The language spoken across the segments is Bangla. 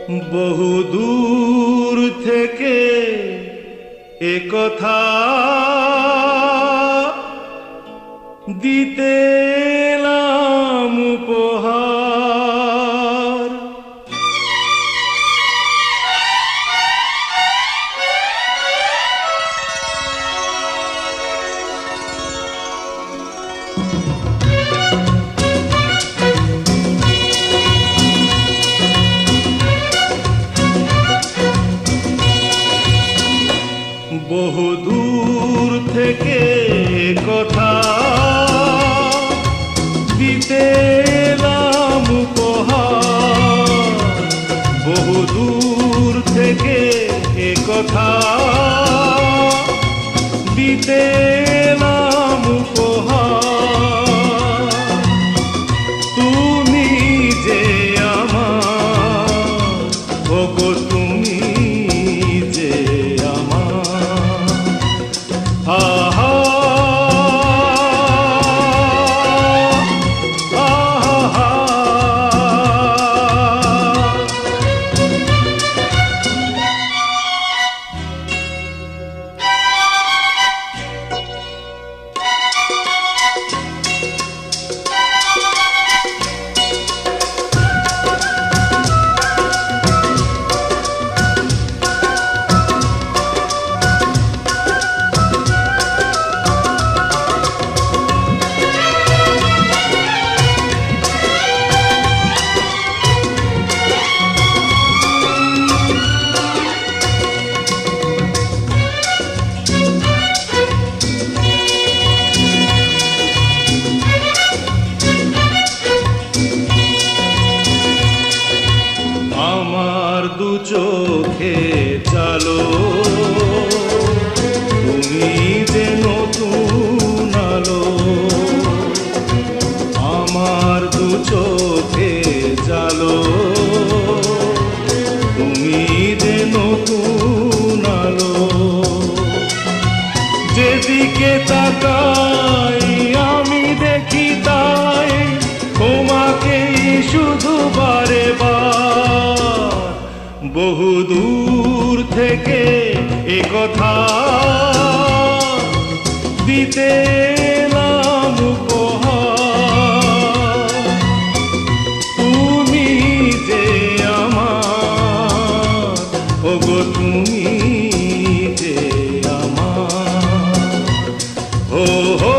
বহু দূর থেকে এ কথা দিতে এলাম উপহার। বহু দূর থেকে কথা দিতে এলাম উপহার। বহু দূর থেকে কথা দিতে এলাম উপহার। তুমি যে আমার, ওগো তুমি যে আহা আহা দু চোখে চালো তুমি যে নতুন আলো। আমার দু চোখে চালো তুমি যে নতুন আলো। যেদিকে তাকাই আমি দেখি তাই তোমাকেই শুধু বারে বার। বহু দূর থেকে এ কথা দিতে এলাম উপহার। তুমি যে আমার, ওগো তুমি যে আমার। ও হো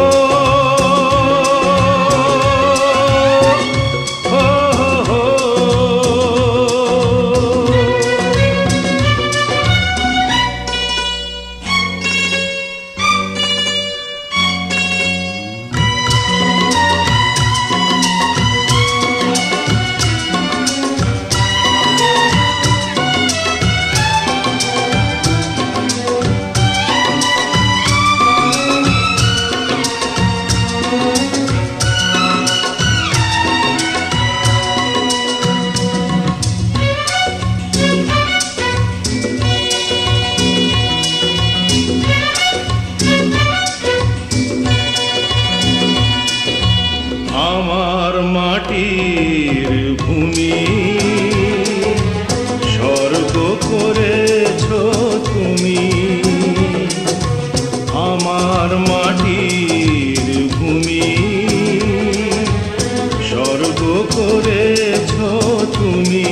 আমার মাটির ভূমি স্বর্গ করেছ তুমি। আমার মাটির ভূমি স্বর্গ করেছ তুমি।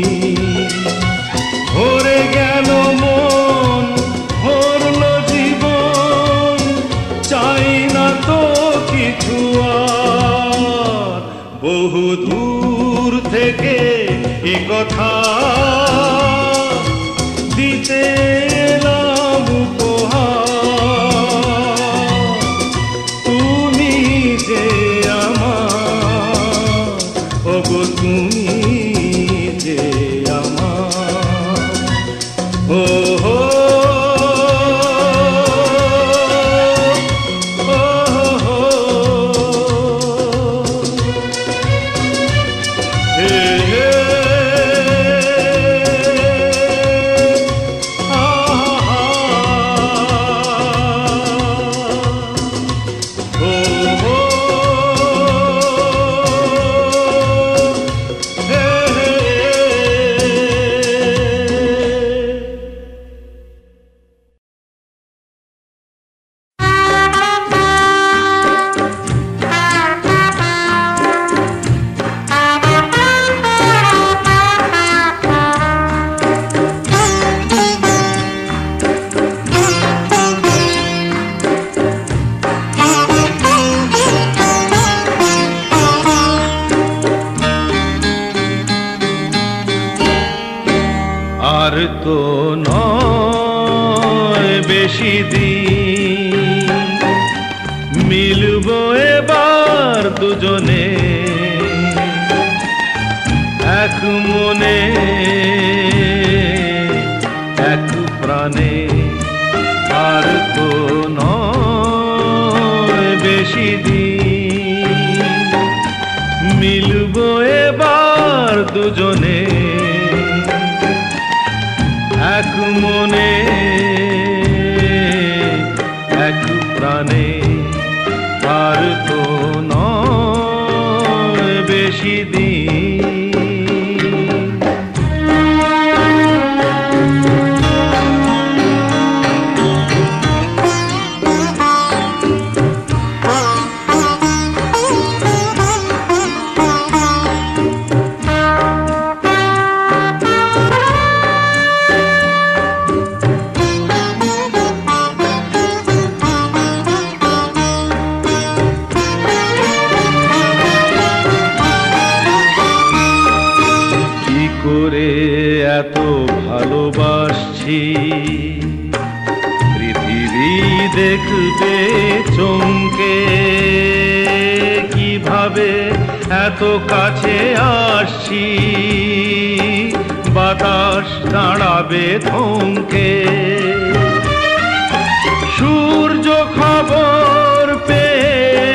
ভরে গেল মন, ভরল জীবন, চাই না তো কিছু আর। বহু দূর থেকে এ কথা দিতে এলাম উপহার। তুমি যে আমার, ওগো তুমি যে আমার। ও হো Hey আর তো নয় বেশি দিন, মিলব এবার দুজনে এক মনে এক প্রাণে। আর তো নয় বেশি দিন, মিলব এবার দুজনে এক মনে এক প্রাণে। আর তো নয় বেশি দিন। এত ভালোবাসছি পৃথিবী দেখবে চমকে, কিভাবে এত কাছে আসছি বাতাস দাঁড়াবে থমকে। সূর্য খবর পেয়ে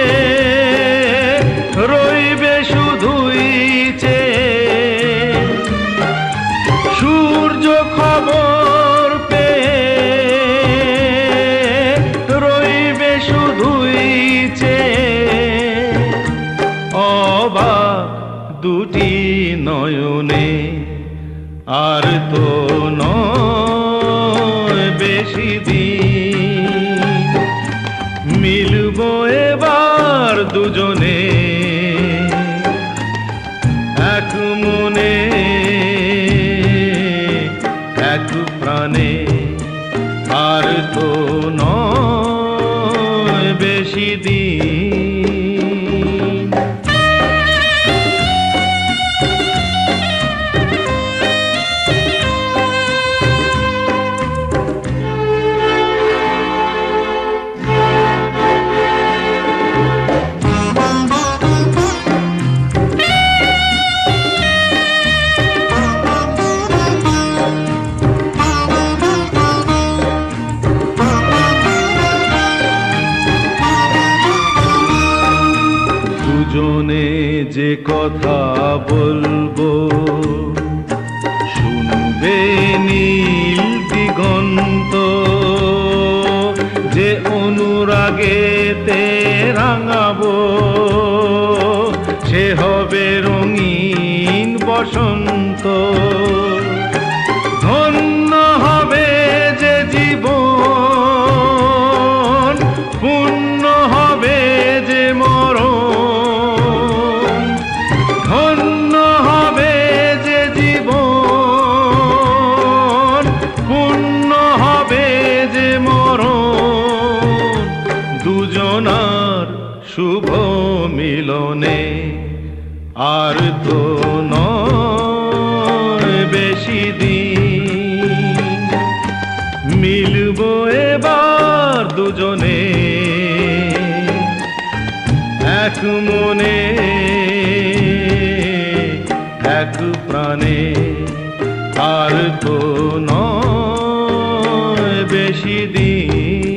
রইবে শুধুই চেয়ে, সূর্য খবর পেয়ে রইবে শুধুই চেয়ে। অবাক দুটি নয়নে আর তো নয় বেশি দিন, মিলব এবার দুজনে এক মনে এক প্রাণে। আর তো নয় বেশি দিন। দুজনে যে কথা বলবো শুনবে নীল দিগন্ত, যে অনুরাগেতে রাঙাবো সে হবে রঙিন বসন্ত। ধন্য হবে যে জীবন, পূর্ণ হবে যে মরণ। ধন্য হবে যে জীবন, পূর্ণ হবে যে মরণ। দুজনার শুভ মিলনে আর তো নয় বেশি দিন, মিলব এবার দুজনে এক মনে এক প্রাণে। আর তো নয় বেশি দিন।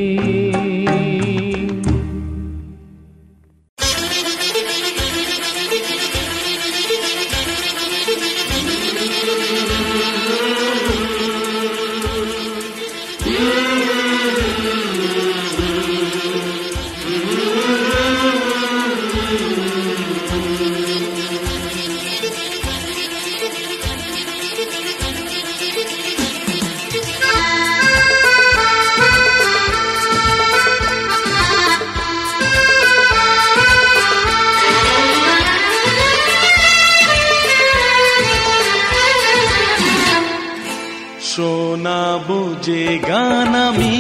শোনাবো যে গান আমি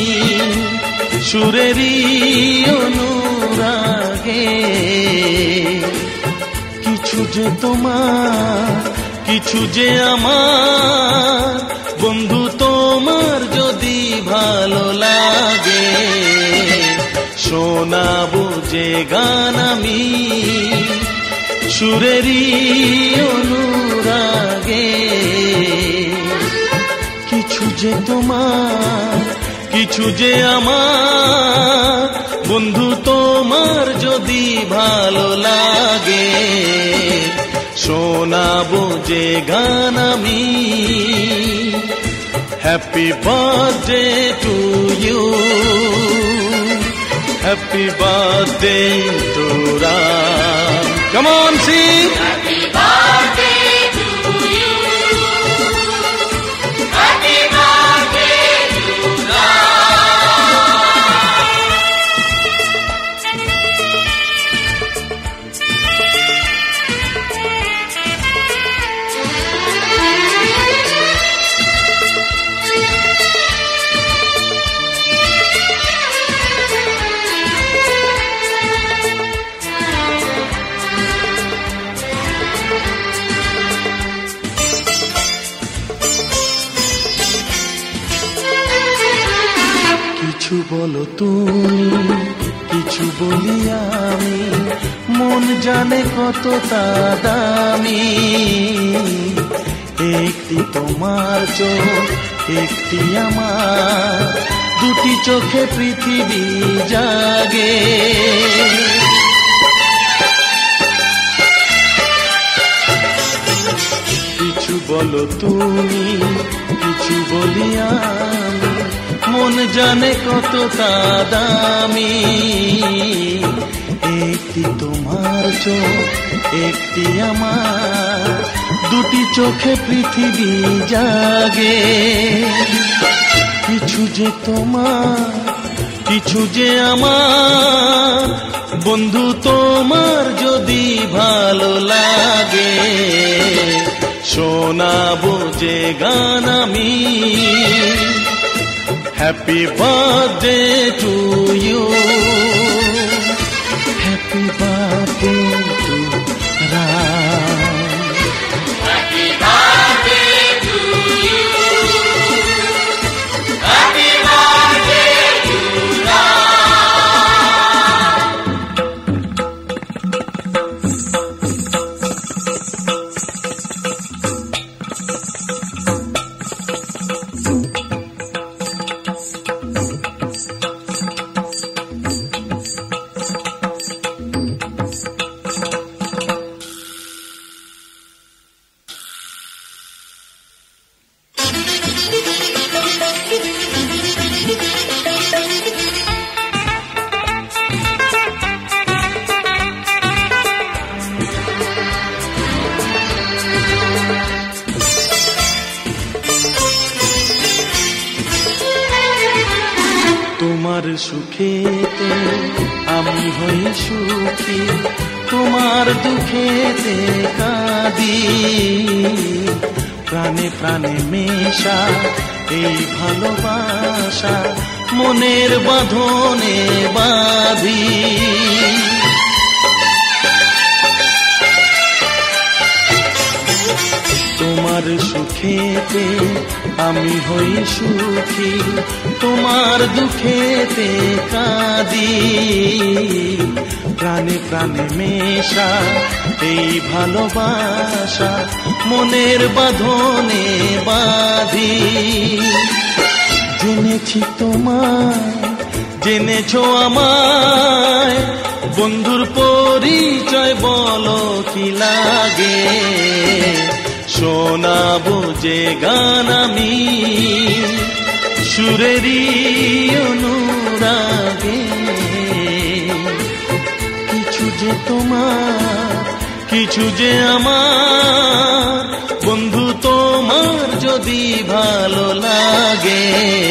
সুরেরই অনুরাগে, কিছু যে তোমার কিছু যে আমার বন্ধু তোমার যদি ভালো লাগে, শোনাবো যে গান আমি সুরেরই অনুরাগে। কিছু যে তোমার, কিছু যে আমার বন্ধু তোমার যদি ভালো লাগে, শোনাবো যে গান আমি happy birthday to you, happy birthday to Ram. Come on sing happy birthday to you, happy birthday to কিছু বলো তুমি, কিছু বলি আমি, মন জানে কতটা দামি। একটি তোমার চোখ, একটি আমার, দুটি চোখে পৃথিবী জাগে। কিছু বলো তুমি, কিছু বলি আমি, মন জানে কতটা দামি। একটি তোমার চোখ, একটি আমার, দুটি চোখে পৃথিবী জাগে। কিছু যে তোমার, কিছু যে আমার বন্ধু তোমার যদি ভালো লাগে, শোনাবো যে গান আমি happy birthday to you, happy birthday to Ram, happy birthday to you, happy birthday to Ram. তোমার সুখেতে আমি হই সুখী, তোমার দুঃখেতে কাঁদি। প্রাণে প্রাণে মেশা এই ভালোবাসা মনের বাঁধনে বাঁধি। তোমার সুখেতে আমি হই সুখী, তোমার দুঃখেতে কাঁদি। প্রাণে প্রাণে মেশা এই ভালোবাসা মনের বাঁধনে বাঁধি। জেনেছি তোমায়, জেনেছো আমায়, বন্ধুর পরিচয় বলো কি লাগে। শোনাবো যে গান আমি সুরেরই অনুরাগে। কিছু যে তোমার, কিছু যে আমার বন্ধু তোমার যদি ভালো লাগে,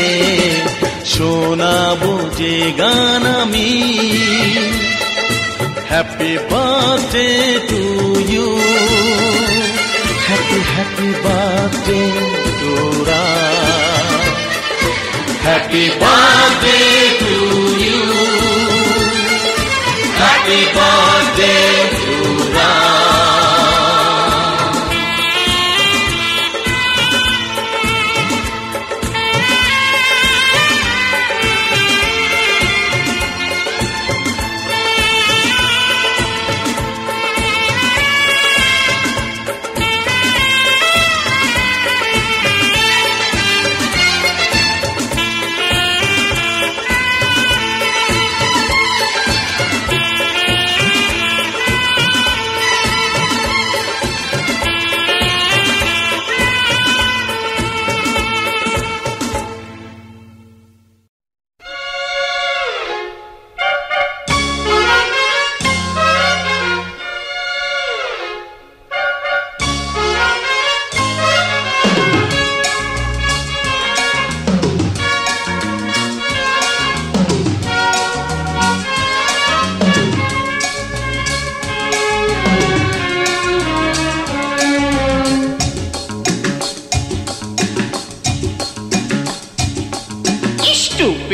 শোনাবো যে গান আমি happy birthday to you, happy happy birthday to Ram, happy birthday to you, happy birthday to Ram.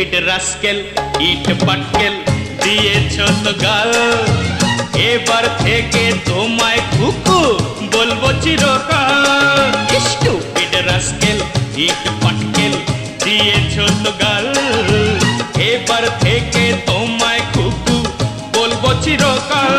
Stupid rascal ইট পাটকেল দিয়েছ তো গাল, এবার থেকে তোমায় কুকু বলবো চিরকাল। স্টুপিড রাস্কেল ইট পাটকেল দিয়েছ তো গাল, এবার থেকে তোমায় কুকু বলবো চিরকাল।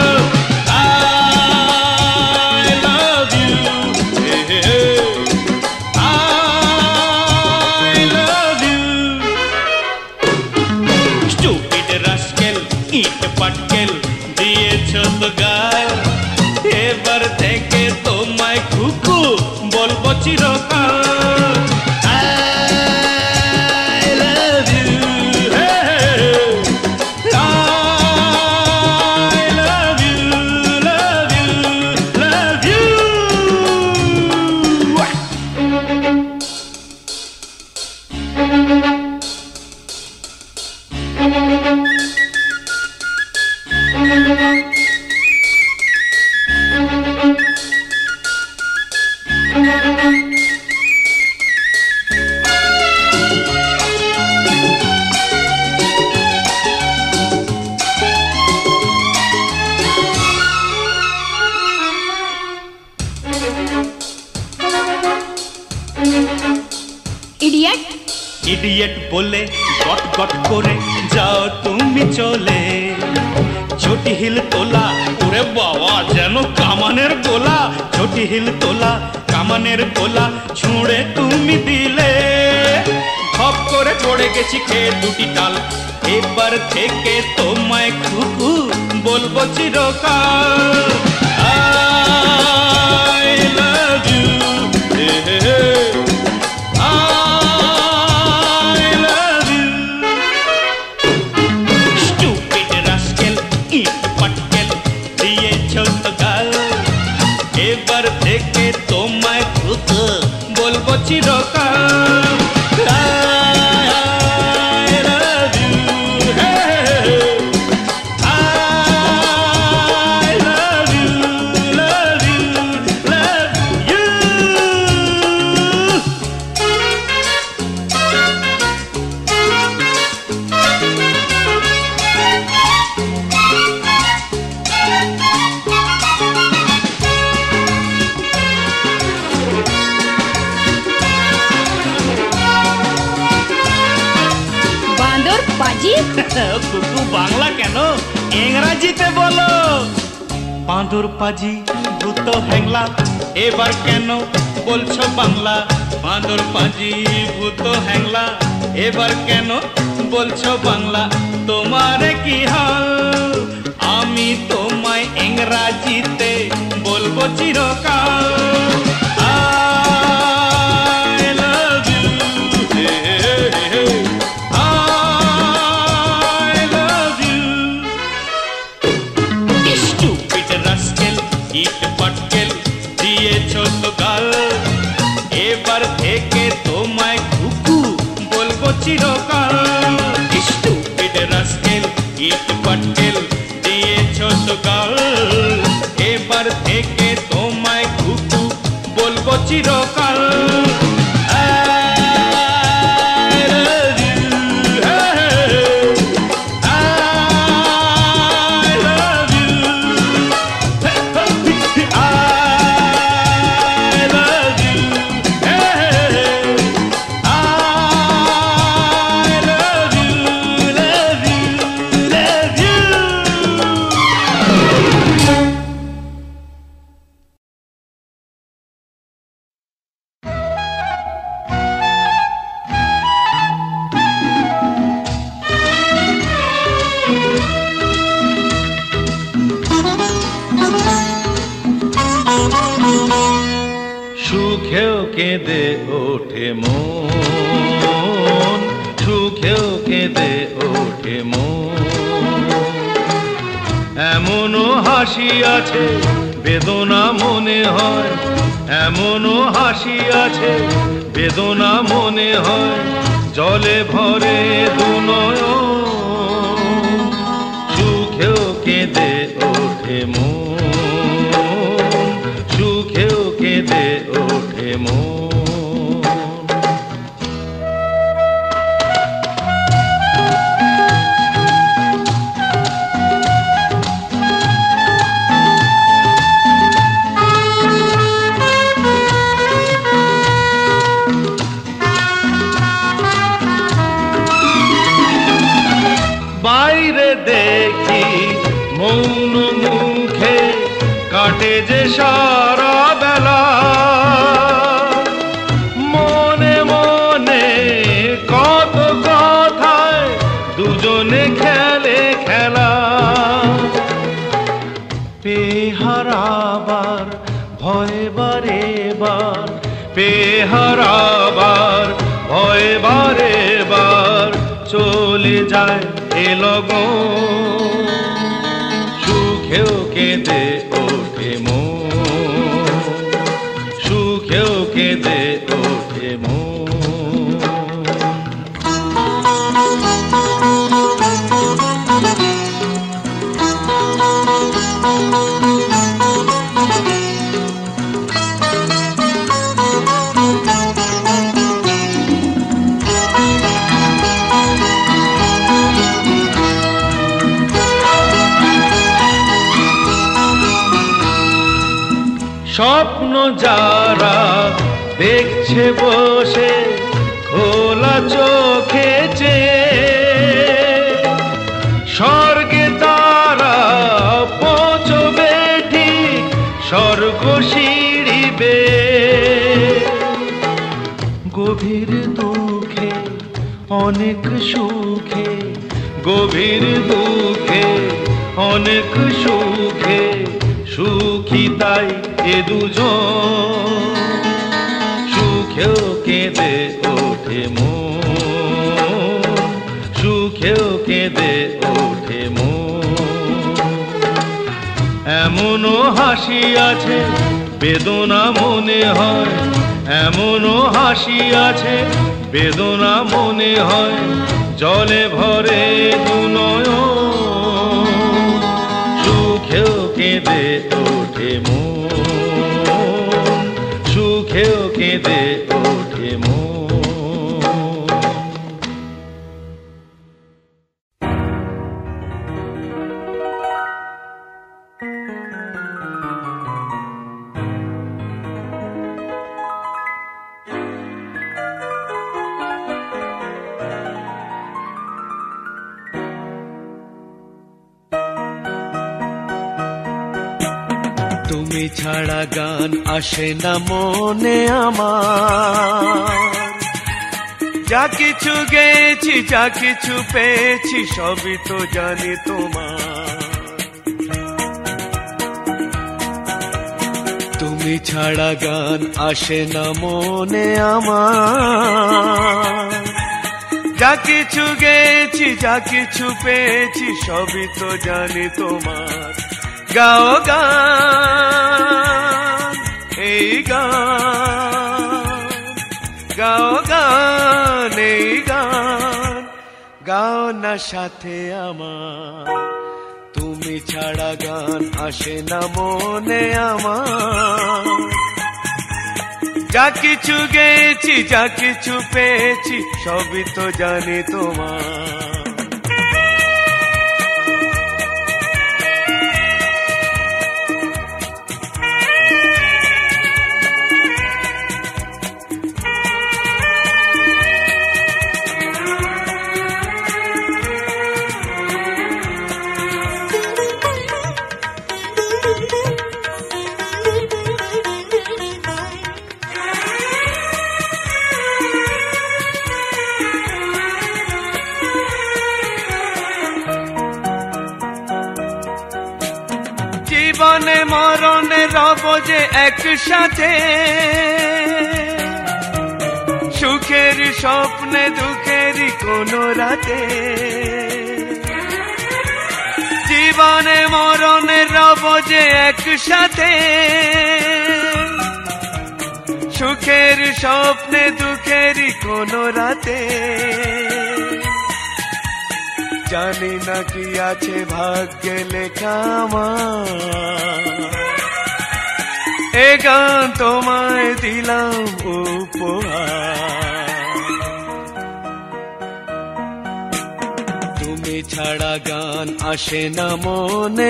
ইট পাটকেল দিয়েছ তো গাল, এবার থেকে তোমায় কুকু বলবো চিরকাল। I love you, I love you, love you, love you. Idiot বলে গট গট করে যাও তুমি চলে, ছোটি হিল তোলা ওরে বাবা যেন কামানের গোলা, ছোটি হিল তোলা কামানের গোলা ছুঁড়ে তুমি দিলে, খপ করে পড়ে গেছি খেয়ে দুটি ডাল, এবার থেকে তোমায় কুকু বলবো চিরকাল। I love you, এবার থেকে তোমায় কুকু বলবো চিরকাল। I love you, I love you, love you, love you. কুকু বাংলা কেন, ইংরাজিতে বলো। বাঁদর পাজি ভূত হ্যাংলা, এবার কেন বলছো বাংলা। বাঁদর পাজি ভূত হ্যাংলা, এবার কেন বলছো বাংলা। তোমার কি হাল, আমি তোমায় ইংরাজিতে বলবো চিরকাল। ইট পাটকেল দিয়েছ তো গাল, এবার থেকে তোমায় কুকু বলবো চিরকাল। স্টুপিড রাস্কেল ইট পাটকেল দিয়েছ তো গাল, এবার থেকে তোমায় কুকু বলবো চিরকাল। সুখেও কেঁদে ওঠে মন, সুখেও কেঁদে ওঠে মন। এমনও হাসি আছে বেদনা মনে হয়, এমনও হাসি আছে বেদনা মনে হয়, জলে ভরে দুনয়ন। সুখেও কেঁদে ওঠে মন, সুখেও কেঁদে ওঠে মন। সারা বেলা মনে মনে কত কথায় দুজনে খেলে খেলা পেহারাবার ভয় বারে বার পেহারাবার ভয় বারে বার চলে যায় এ লগন সুখেও কেঁদে ওঠে মন সুখেও কেঁদে ওঠে মন স্বপ্ন যারা দেখছে বসে খোলা চোখে স্বর্গে তারা পৌঁছবে ঠিক স্বর্গ সিঁড়িবে গভীর দুঃখে অনেক সুখে গভীর দুঃখে অনেক সুখে সুখী তাই এ দুজন সুখেও কেঁদে ওঠে মন সুখেও কেঁদে ওঠে মন এমনও হাসি আছে বেদনা মনে হয় এমনও হাসি আছে বেদনা মনে হয় জলে ভরে দুনয়ন সুখেও কেঁদে ওঠে মন সুখেও কেঁদে ওঠে মন তুমি ছাড়া গান আসে না মনে আমার যা কিছু গেছি যা কিছু পেয়েছি সবই তো জানি তোমার তুমি ছাড়া গান আসে না মনে আমার যা কিছু গেছি যা কিছু পেয়েছি সবই তো জানি তোমার গাও গান এই গান গাও গান এই গান গাও না সাথে আমার তুমি ছাড়া গান আসে না মনে আমার যা কিছু গেছি যা কিছু পেয়েছি সবই তো জানি তোমার জীবনে মরণে রব যে একসাথে সুখের স্বপ্নে দুঃখের কোন রাতে জীবনে মরণে রব যে একসাথে সুখের স্বপ্নে দুঃখের কোন রাতে জানি না কি আছে ভাগ্যে লেখা আমার এ গান তোমায় দিলাম উপহার তুমি ছাড়া গান আসে না মনে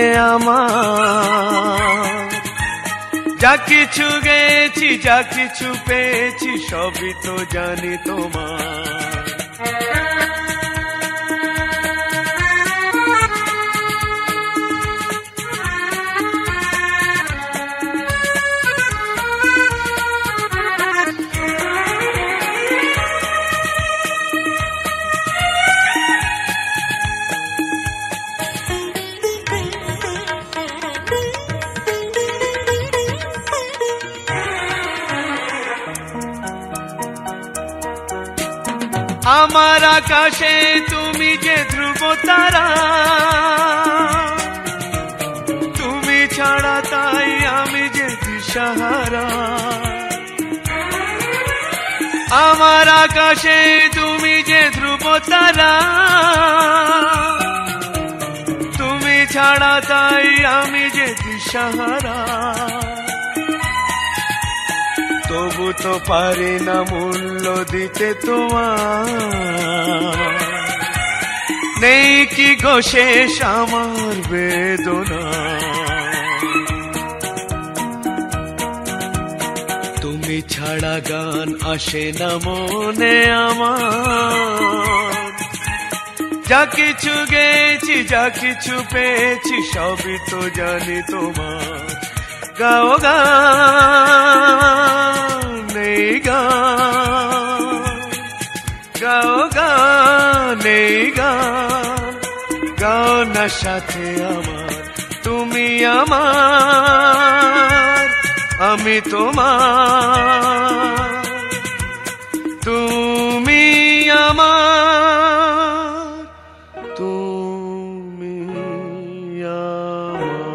আমার যা কিছু গেছি যা কিছু পেয়েছি সবই তো জানি তোমার আমার আকাশে তুমি যে ধ্রুব তারা, তুমি ছাড়া তাই আমি যে দিশাহারা। আমার আকাশে তুমি যে ধ্রুব তারা, তুমি ছাড়া তাই আমি যে দিশাহারা। তবু তো পারি না মূল্য দিতে তোমার, নেই কি গো শেষ আমার বেদনা। তুমি ছাড়া গান আসে না মনে আমার, যা কিছু গেছি যা কিছু পেয়েছি সবই তো জানি তোমার। গাও গান এই গান, গাও গান এই গান, গাও না সাথে আমার। তুমি আমার আমি তোমার, তুমি আমার তুমি আমার।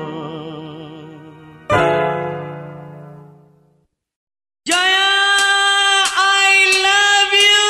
Jaya I love you.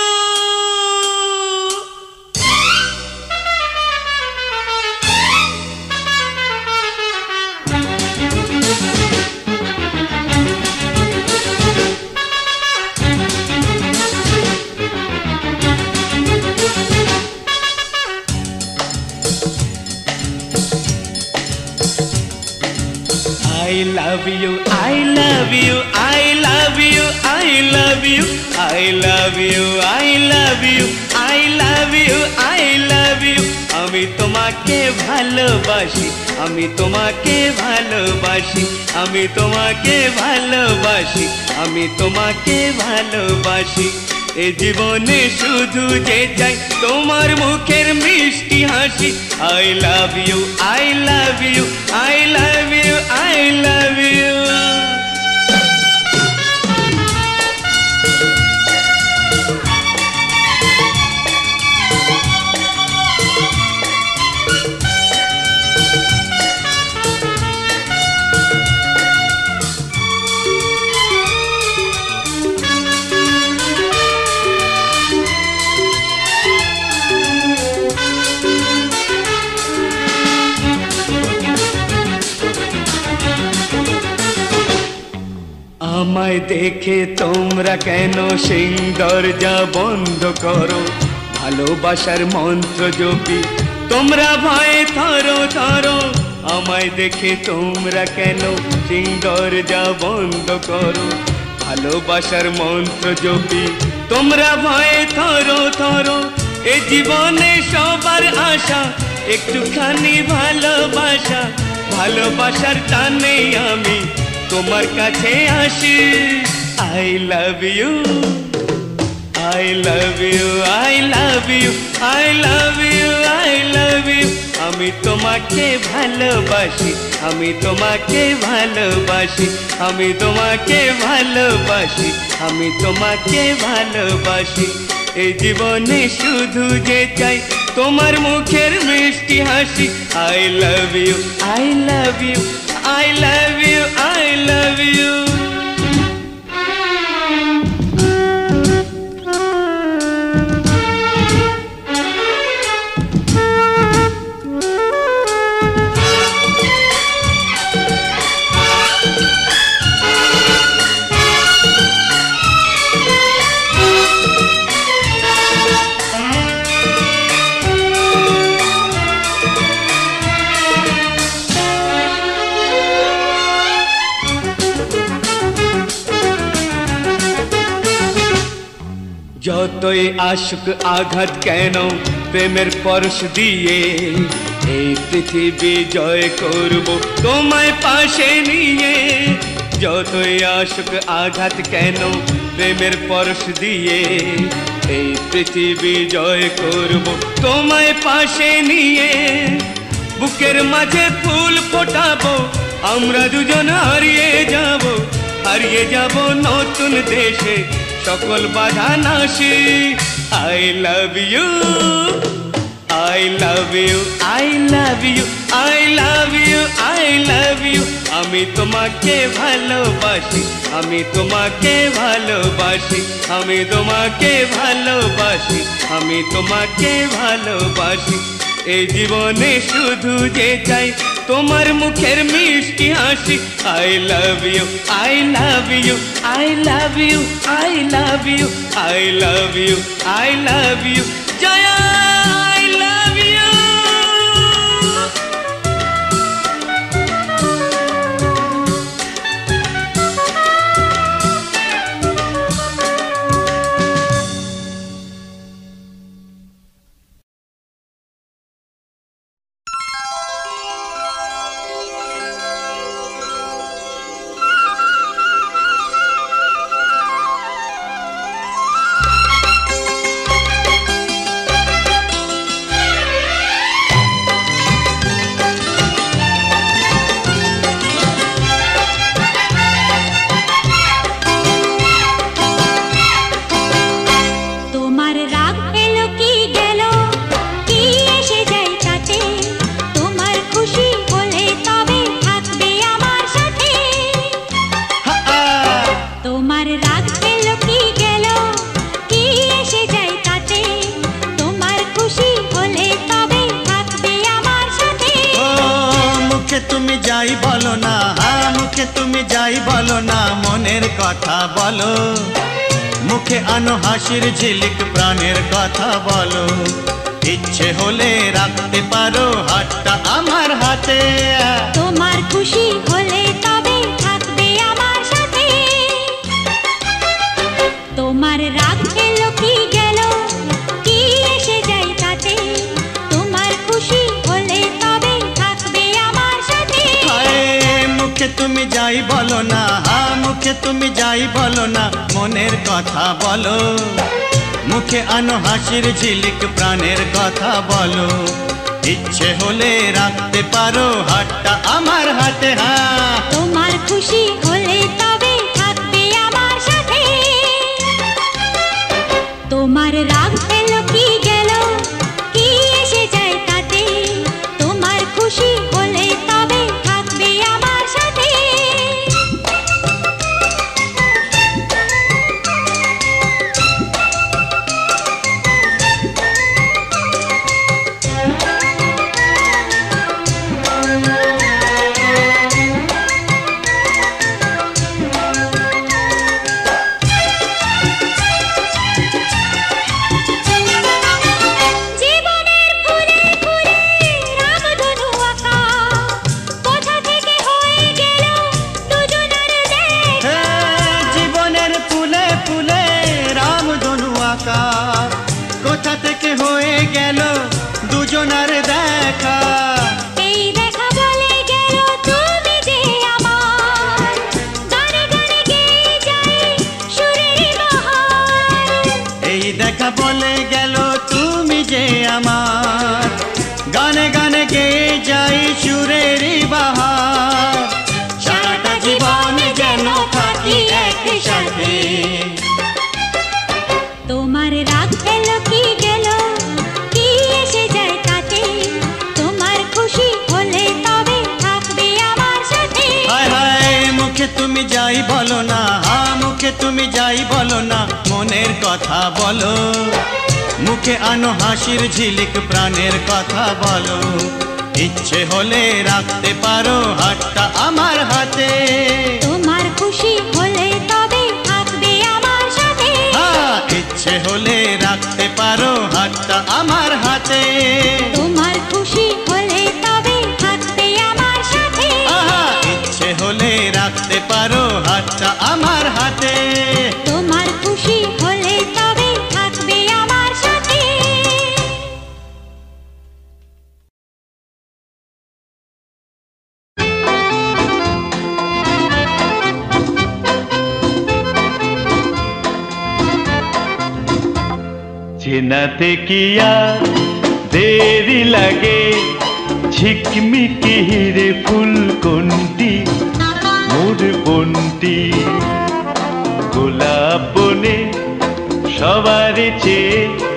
I love you, I love you, I love you, I love you, I love you, I love you, I love you, I love you. আমি তোমাকে ভালোবাসি, আমি তোমাকে ভালোবাসি, আমি তোমাকে ভালোবাসি, আমি তোমাকে ভালোবাসি। এ জীবনে শুধু যে চাই তোমার মুখের মিষ্টি হাসি। I love you, I love you, I love you, I love you. আমায় দেখে তোমরা কেন সেই দরজা বন্ধ করো? ভালোবাসার মন্ত্র জপি তোমরা ভয়ে থরো থরো। আমায় দেখে তোমরা কেন সেই দরজা বন্ধ করো? ভালোবাসার মন্ত্র জপি তোমরা ভয়ে থরো থরো। এ জীবনে সবার আশা একটুখানি ভালোবাসা, ভালোবাসার টানে আমি তোমার কাছে আসি। I love you, I love you, I love you, I love you, I love you. আমি তোমাকে ভালোবাসি, আমি তোমাকে ভালোবাসি, আমি তোমাকে ভালোবাসি, আমি তোমাকে ভালোবাসি। এই জীবনে শুধু যে চাই তোমার মুখের মিষ্টি হাসি। I love you, I love you, I love you, I love you. যতই আসুক আঘাত কেন প্রেমের পরশ দিয়ে, এই পৃথিবী জয় করব তোমায় পাশে নিয়ে। যতই আসুক আঘাত কেন প্রেমের পরশ দিয়ে, এই পৃথিবী জয় করব তোমায় পাশে নিয়ে। বুকের মাঝে ফুল ফোটাবো আমরা দুজন, হারিয়ে যাব নতুন দেশে সকল বাধা নাশি। I love you, I love you, I love you, I love you, I love you. আমি তোমাকে ভালোবাসি, আমি তোমাকে ভালোবাসি, আমি তোমাকে ভালোবাসি, আমি তোমাকে ভালোবাসি। এই জীবনে শুধু যে চাই তোমার মুখের মিষ্টি হাসি। I love you, I love you, I love you, I love you, I love you, I love you, Jaya I love you। যাই বলো না, মুখে তুমি যাই বলো না, মনের কথা বলো, মুখে আনো হাসির ঝিলিক, প্রাণের কথা বলো। ইচ্ছে হলে রাখতে পারো হাতটা আমার হাতে, তোমার খুশি হলে তবে থাকবে আমার সাথে। তোমার রাগ এলো কি গেল, কি এসে যাই তাতে, তোমার খুশি হলে তবে থাকবে আমার সাথে। মুখে তুমি যাই বলো না, মুখে তুমি যাই বলো না, মনের কথা বলো, মুখে আনো হাসির ঝিলিক, প্রাণের কথা বলো। ইচ্ছে হলে রাখতে পারো হাতটা আমার হাতে, তোমার খুশি হলে তবে থাকবে আমার সাথে। তোমার রাগ এলো কি গেল, কি এসে যায় তাতে, তোমার খুশি হলে তবে থাকবে আমার সাথে। কোথা থেকে হয়ে গেল দুজনার দেখা, এই দেখা বলে গেল তুমি যে আমার, গানে গানে গেয়ে যাই সুরের বাহার। এই দেখা বলে গেল তুমি যে আমার, গানে গানে গেয়ে যাই সুরের বাহার। সারাটা জীবন যেন থাকি একসাথে। তোমার রাগ এলো কি গেল, কি এসে যায় তাতে, তোমার খুশি হলে তবে থাকবে আমার সাথে। হায় হায় মুখে তুমি যাই বলো না, মুখে তুমি যাই বলো না, মনের কথা বলো, মুখে আনো হাসির ঝিলিক, প্রাণের কথা বলো। ইচ্ছে হলে রাখতে পারো হাতটা আমার হাতে, তোমার খুশি হলে তবে থাকবে আমার সাথে। ইচ্ছে হলে রাখতে পারো হাতটা আমার হাতে, তোমার খুশি হলে তবে থাকবে আমার সাথে। ইচ্ছে হলে রাখতে পারো হাতটা আমার হাতে, তোমার খুশি হলে তবে থাকবে আমার সাথে। চেনাতে কি আর দেরি লাগে, ঝিকমিকির ফুল কোনটি মোর বন্টি। গোলাপ বনে সবার চেয়ে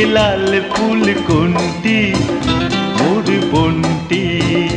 লাল ফুল কোনটি মোর বন্টি।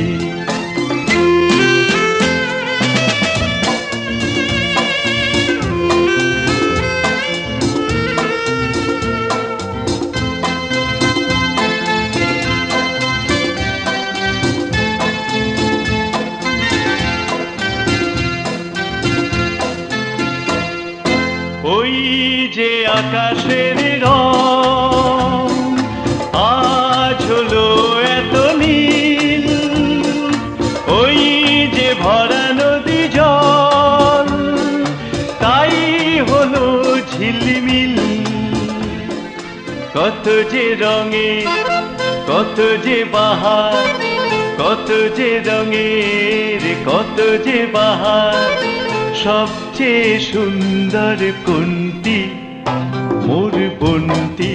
ওই যে আকাশের রং আজ হলো এত নীল, ওই যে ভরা নদী জল তাই হলো ঝিলমিল। কত যে রঙে কত যে বাহার, কত যে রঙের কত যে বাহার, সবচেয়ে সুন্দর কোনটি মোর বন্টি।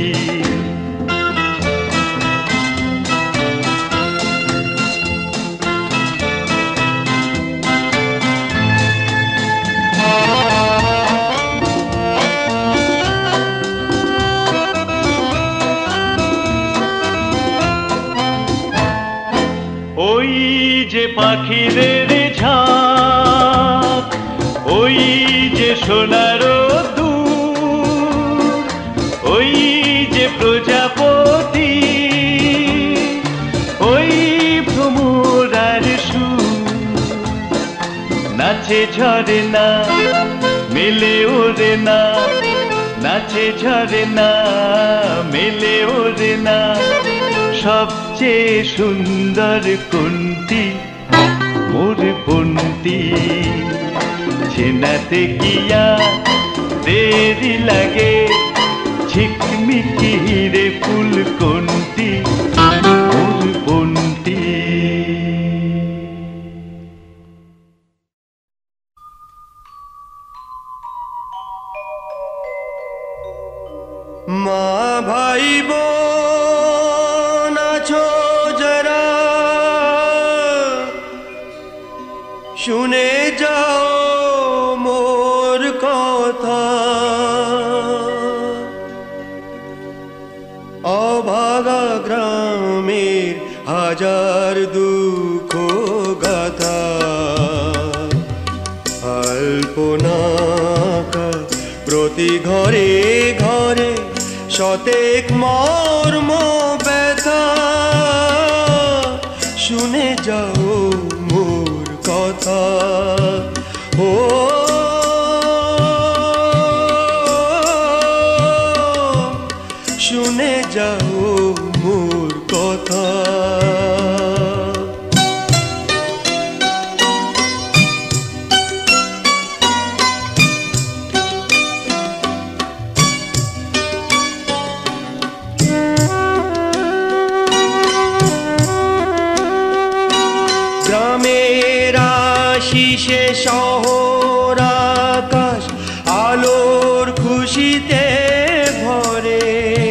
ওই যে পাখিদের ঝাঁক, ওই যে সোনার দুধ, ওই যে প্রজাপতি, ওই ভ্রমরার সুর, নাচে ঝরে না মেলে ওরে না, নাচে ঝরে না মেলে ওরে না, সবচেয়ে সুন্দর কোনটি মোর বন্টি। চেনাতে কিয়া দেরি লাগে, ঝিকমিকি হিরে ফুল কোনটি মোর বন্টি। মা ভাই বোন আছো যারা, শুনে যাও মোর কথা। অভাগা গ্রামের হাজার দুঃখ গাথা, আল্পনাকা প্রতি ঘরে ঘরে শতেক মর্ম ব্যথা। শুনে যাও মোর কথা, ও শুনে যাও মোর কথা। গ্রামের আশিসে শহর আকাশ আলোর খুশিতে ভরে,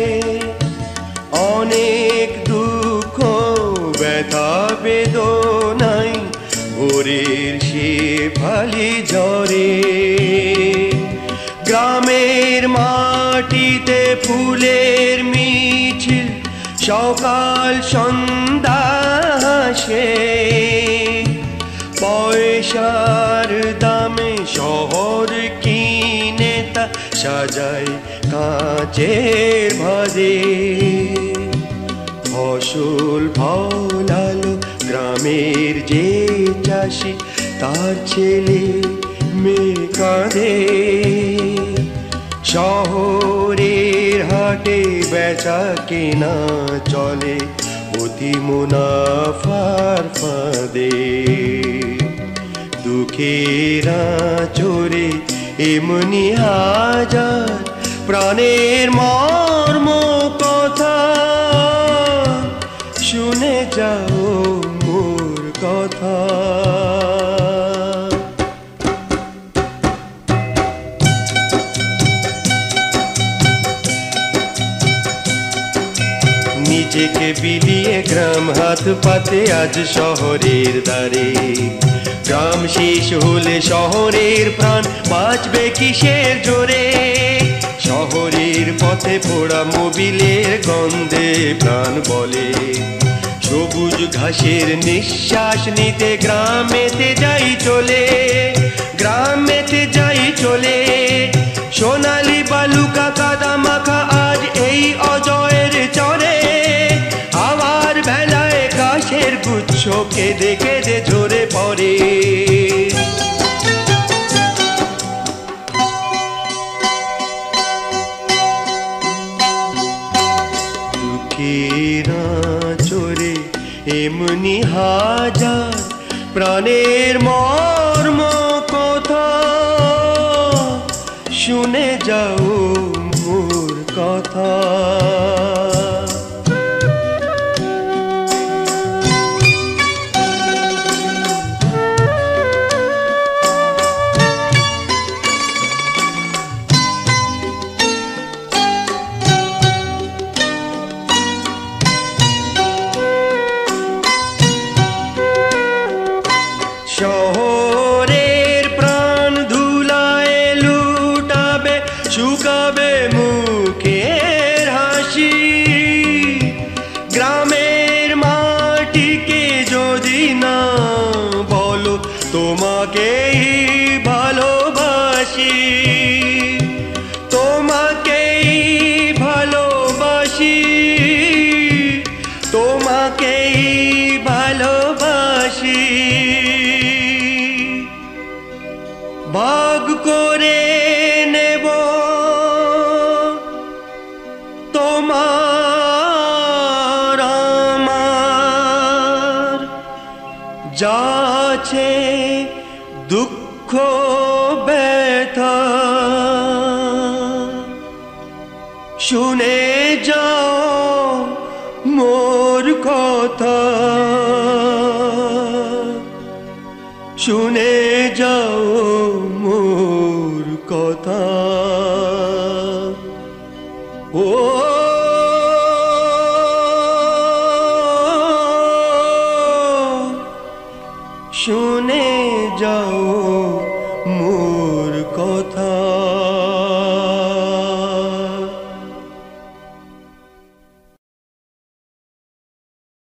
অনেক দুঃখ ব্যথা বেদনাই ভোরের শেফালি ঝরে। গ্রামের মাটিতে ফুলের মিছিল সকাল সন্ধ্যা হাসে, পয়সার দামে শহর কিনে তা সাজায় কাঁচের ভাজে। ফসল ফলালো গ্রামের যে চাষি, তার ছেলে মেয়ে কাঁদে। শহরের হাটে বেচা কেনা চলে অতি মুনাফার ফাঁদে। দুঃখেরা চোরে এমনি হাজার প্রাণের মর্ম কথা। শুনে যাও মোর কথা। নিজেকে বিলিয়ে গ্রাম হাত পাতে আজ শহরের দ্বারে। গ্রাম শেষ হলে শহরের প্রাণ বাঁচবে কিসের জোরে। শহরের পথে পোড়া মোবিলের গন্ধে প্রাণ বলে সবুজ ঘাসের নিঃশ্বাস নিতে গ্রামেতে যাই চলে গ্রামেতে যাই চলে সোনালি বালুকা কাদা মাখা আজ এই অজয়ের চরে আবার বেলায় কাশের গুচ্ছ কেঁদে কেঁদে ঝরে পড়ে চোরে এমনি হাজার প্রাণের মর্ম কথা শুনে যাও মোর কথা শহরের প্রাণ ধুলায় লুটাবে শুকাবে মুখের হাসি গ্রামের মাটিকে যদি না বলো তোমাকেই ভালোবাসি তোমাকেই ভালোবাসি তোমাকেই ভালোবাসি ভাগ করে নেব তোমার আমার যাচ্ছে দুঃখ ব্যথা শুনে যাও মোর কথা শুনে যাও মোর কথা